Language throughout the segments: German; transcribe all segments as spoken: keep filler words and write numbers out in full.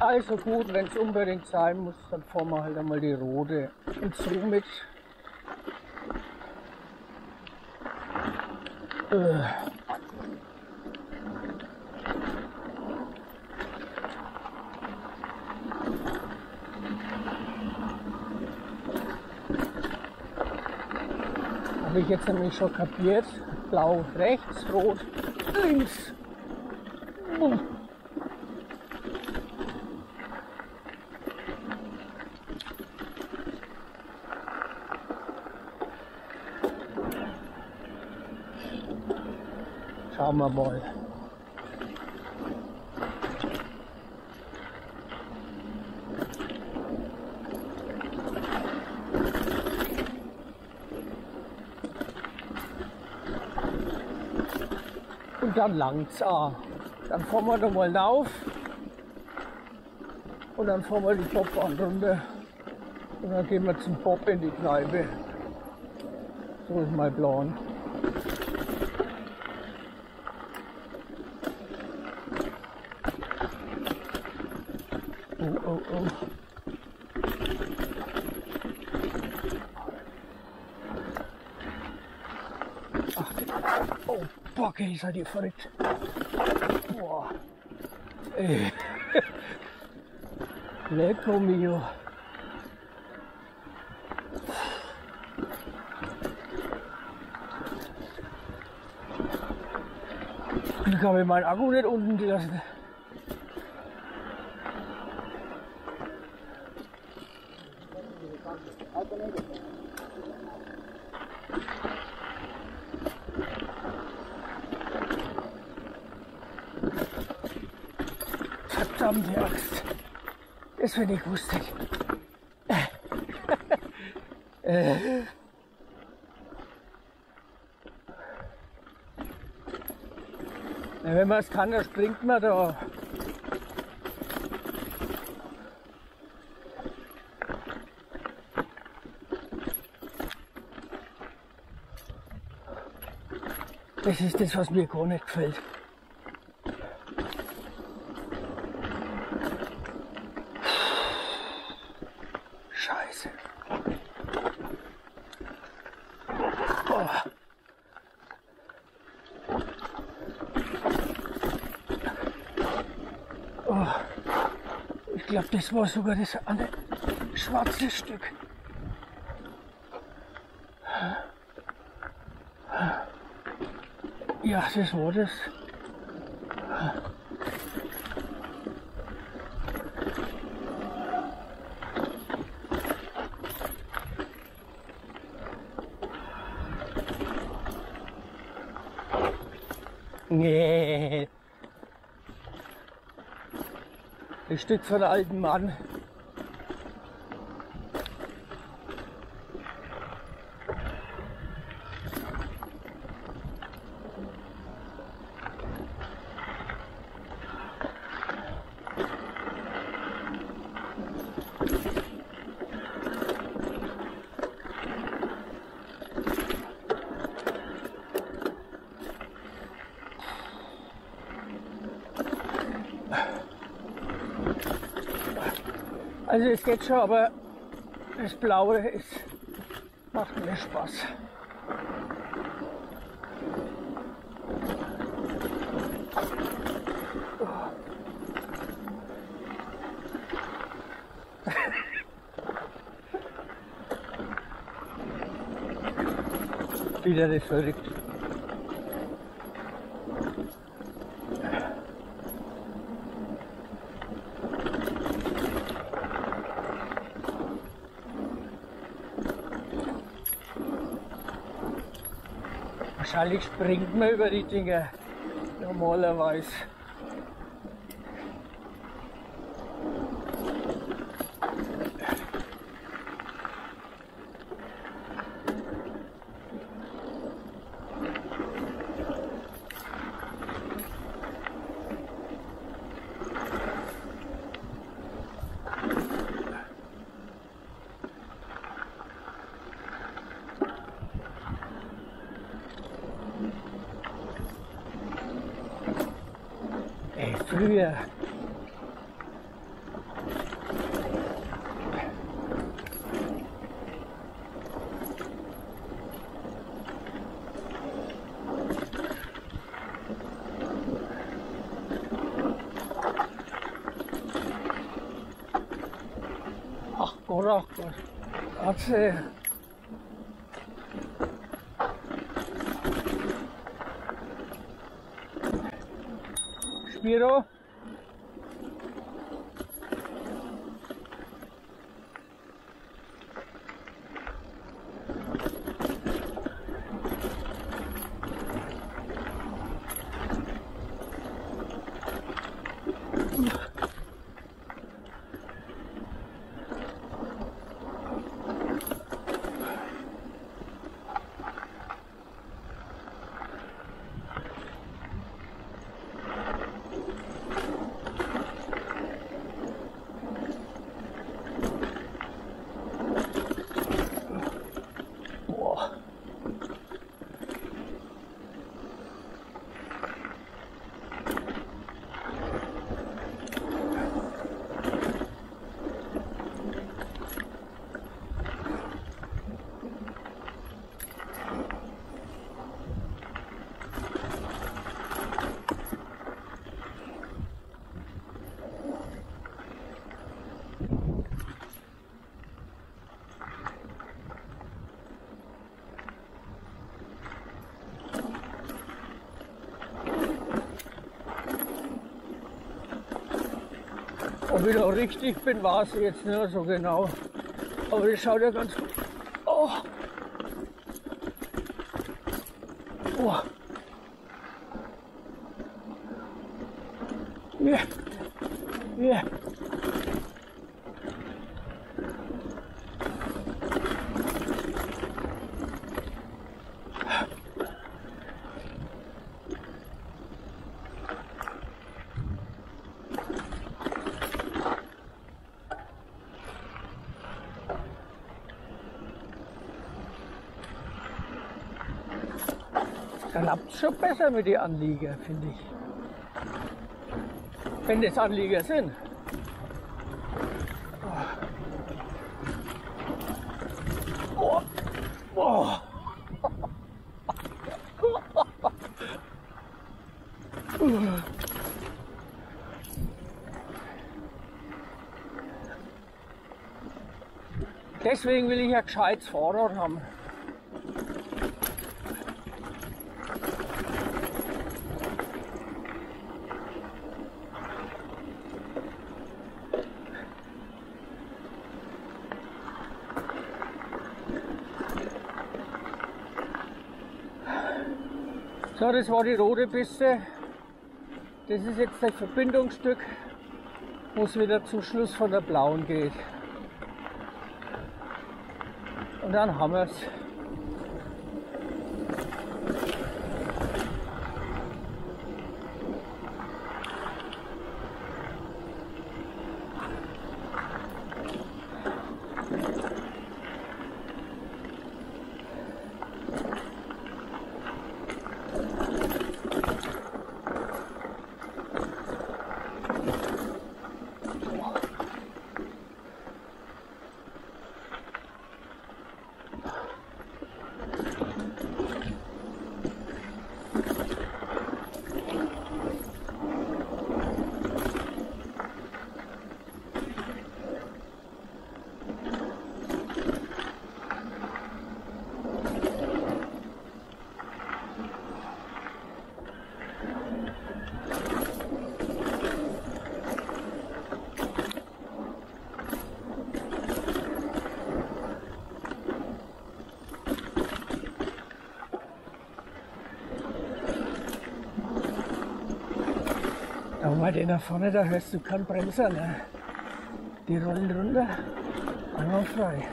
Also gut, wenn es unbedingt sein muss, dann fahren wir halt einmal die rote. Und somit äh, habe ich jetzt nämlich schon kapiert. Blau rechts, rot links. Uh. Schauen wir mal. Und dann langt's auch. Dann fahren wir da mal rauf und dann fahren wir die Bobbahn runter und dann gehen wir zum Bob in die Kneipe. So ist mein Plan. Oh, oh, oh. Ach, oh, Bocke, seid ihr verrückt. Boah. Ey. Lecco mio. Ich habe meinen Akku nicht unten gelassen. Verdammte Axt. Das finde ich lustig. äh. Ja, wenn man es kann, dann springt man da. Das ist das, was mir gar nicht gefällt. Scheiße. Oh. Oh. Ich glaube, das war sogar das andere schwarze Stück. Ja, das war das. Nee. Das Stück von der alten Mann. Also es geht schon, aber das Blaue ist, macht mir Spaß. Wieder das verrückt. Wahrscheinlich springt man über die Dinger normalerweise. Ey, früher, Ora, grazie. Spiro. Ob ich noch richtig bin, weiß ich jetzt nicht so genau. Aber das schaut ja ganz gut. Oh. Oh. Ja. Ja. Da klappt es schon besser mit den Anlieger, finde ich. Wenn das Anlieger sind. Oh. Oh. Oh. Deswegen will ich ein gescheites Fahrrad haben. So, das war die rote Piste. Das ist jetzt das Verbindungsstück, wo es wieder zum Schluss von der blauen geht. Und dann haben wir es. Aber den da vorne, da hörst du keinen Bremser, ne? Die rollen runter, einmal frei.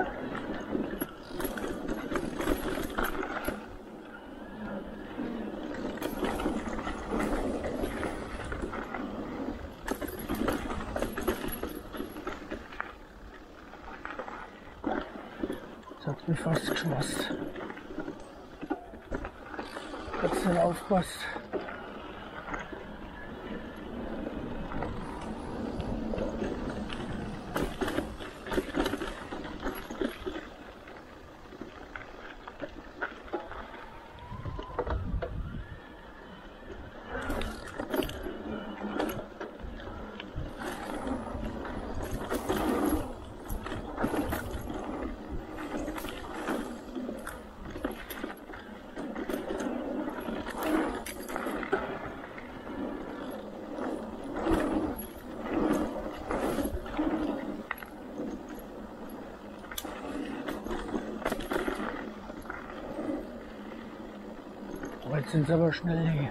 Das hat mich fast geschmast. Hat's nicht aufgepasst. Jetzt sind sie aber schnell hier.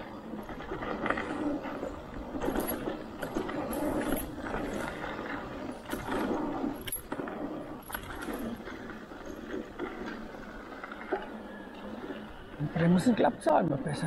Und Bremsen klappt es auch immer besser.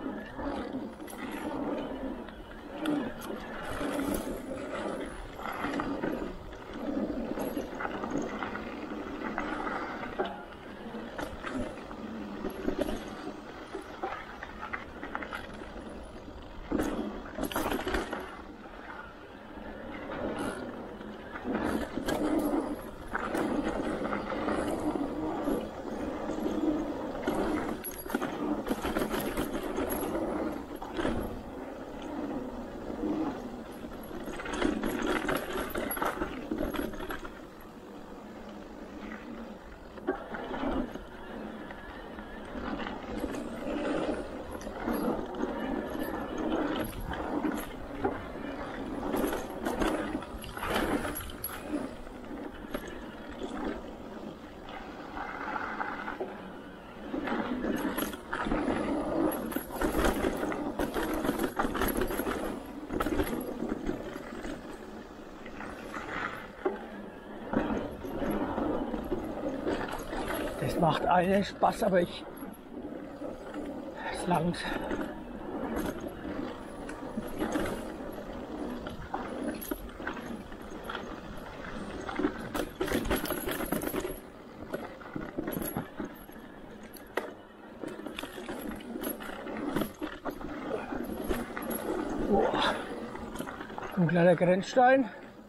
Das macht einen Spaß, aber ich... Es langt. Oh. Ein kleiner Grenzstein.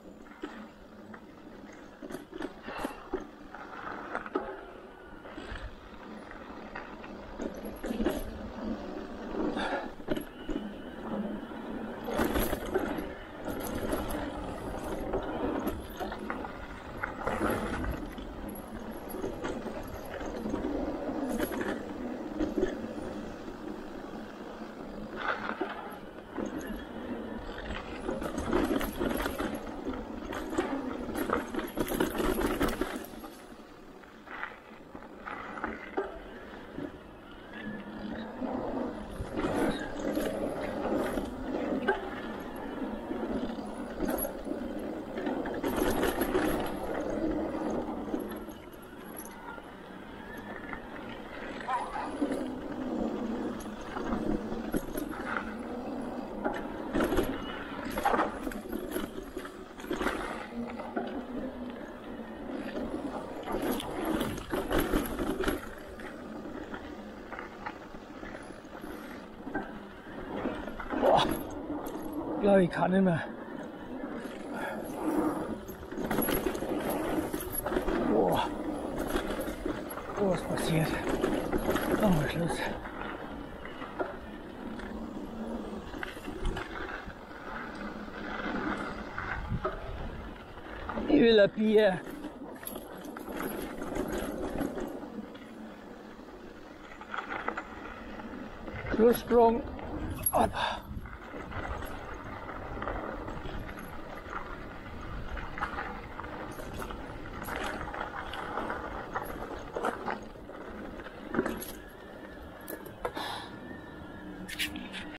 Ich glaube, ich kann nicht mehr. Oh, oh, was passiert? Machen wir Schluss. Ich will ein Bier. Schlusssprung. Hopp.